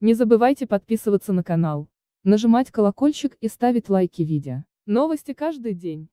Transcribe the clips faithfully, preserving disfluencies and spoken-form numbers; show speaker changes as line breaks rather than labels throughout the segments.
Не забывайте подписываться на канал, нажимать колокольчик и ставить лайки видео. Новости каждый день.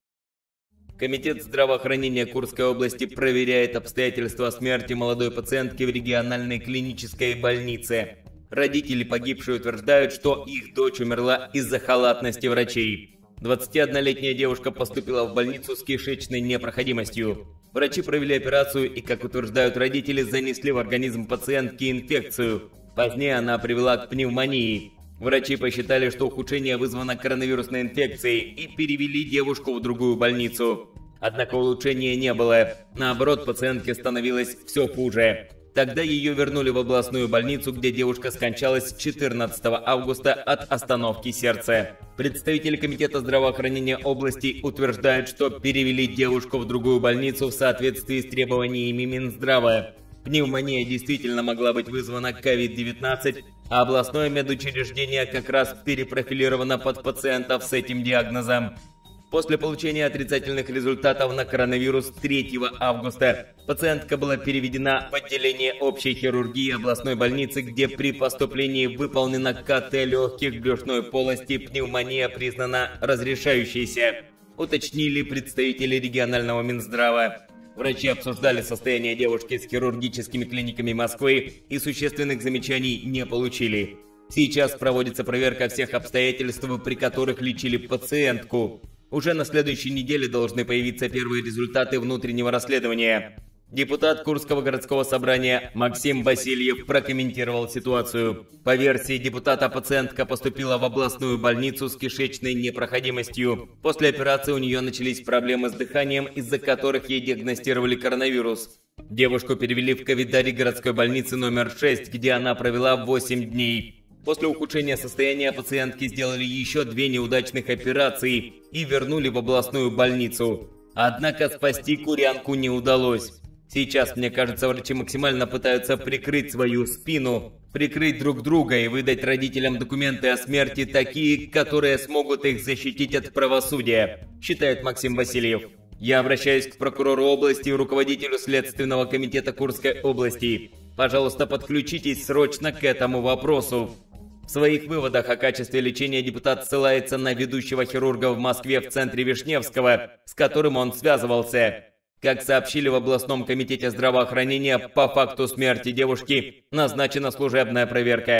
Комитет здравоохранения Курской области проверяет обстоятельства смерти молодой пациентки в региональной клинической больнице. Родители погибшей утверждают, что их дочь умерла из-за халатности врачей. двадцатиоднолетняя девушка поступила в больницу с кишечной непроходимостью. Врачи провели операцию и, как утверждают родители, занесли в организм пациентки инфекцию. Позднее она привела к пневмонии. Врачи посчитали, что ухудшение вызвано коронавирусной инфекцией, и перевели девушку в другую больницу. Однако улучшения не было. Наоборот, пациентке становилось все хуже. Тогда ее вернули в областную больницу, где девушка скончалась четырнадцатого августа от остановки сердца. Представители Комитета здравоохранения области утверждают, что перевели девушку в другую больницу в соответствии с требованиями Минздрава. Пневмония действительно могла быть вызвана ковид девятнадцать, а областное медучреждение как раз перепрофилировано под пациентов с этим диагнозом. После получения отрицательных результатов на коронавирус третьего августа пациентка была переведена в отделение общей хирургии областной больницы, где при поступлении выполнена ка тэ легких брюшной полости, пневмония признана разрешающейся, уточнили представители регионального Минздрава. Врачи обсуждали состояние девушки с хирургическими клиниками Москвы и существенных замечаний не получили. Сейчас проводится проверка всех обстоятельств, при которых лечили пациентку. Уже на следующей неделе должны появиться первые результаты внутреннего расследования. Депутат Курского городского собрания Максим Васильев прокомментировал ситуацию. По версии депутата, пациентка поступила в областную больницу с кишечной непроходимостью. После операции у нее начались проблемы с дыханием, из-за которых ей диагностировали коронавирус. Девушку перевели в ковидарий городской больницы номер шесть, где она провела восемь дней. После ухудшения состояния пациентки сделали еще две неудачных операции и вернули в областную больницу. Однако спасти курянку не удалось. Сейчас, мне кажется, врачи максимально пытаются прикрыть свою спину, прикрыть друг друга и выдать родителям документы о смерти такие, которые смогут их защитить от правосудия, считает Максим Васильев. Я обращаюсь к прокурору области и руководителю Следственного комитета Курской области. Пожалуйста, подключитесь срочно к этому вопросу. В своих выводах о качестве лечения депутат ссылается на ведущего хирурга в Москве в центре Вишневского, с которым он связывался. Как сообщили в областном комитете здравоохранения, по факту смерти девушки назначена служебная проверка.